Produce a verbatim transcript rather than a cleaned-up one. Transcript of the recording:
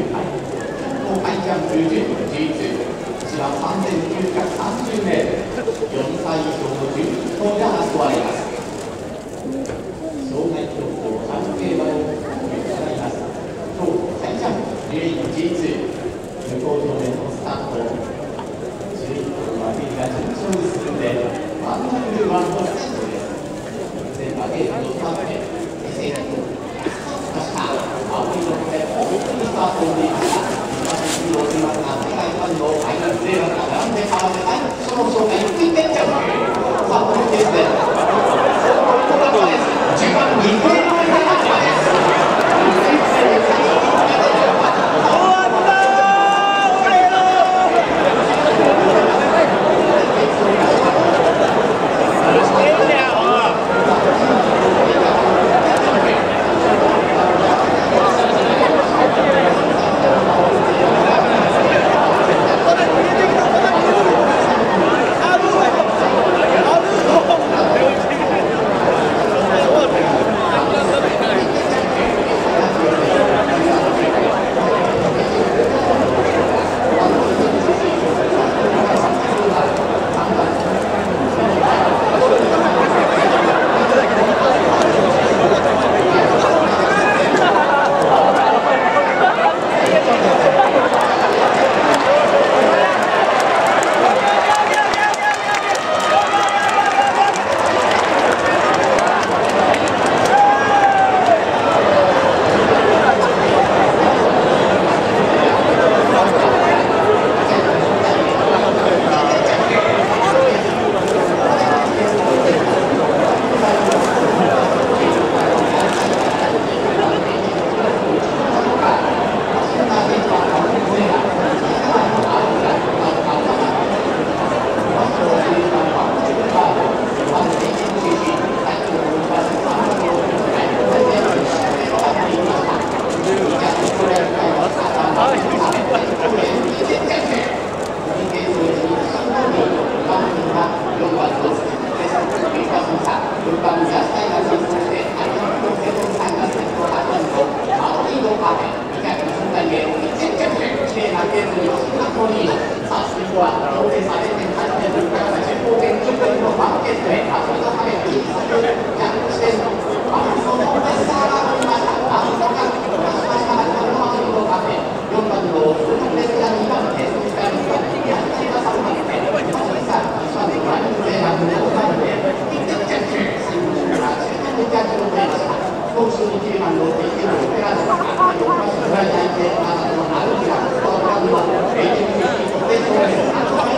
杯、東海ジャンプ準 ジーツー、こちらさんぜんきゅうひゃくさんじゅうメートル、よんさい以上のじゅういっ頭が争われます。障害競争半競馬を行います。東海ジャンプ準 ジーツー、向こう上面のスタート、じゅういっ頭はが順調に進んで、ワンダフルワンのスタートです。前馬ゲートのスタートで、エセイラとました。青いので本当にスタートをしていました。今、をしますが、世界ファンのファイナルゼーラが並んで変わって最初の障害をついていっちゃう。さあ、このケースで、じゅうばんにこえの中です。今週にきりまんのオペラのよんかしょぐらい大抵の歩きが、この間のエイチピー で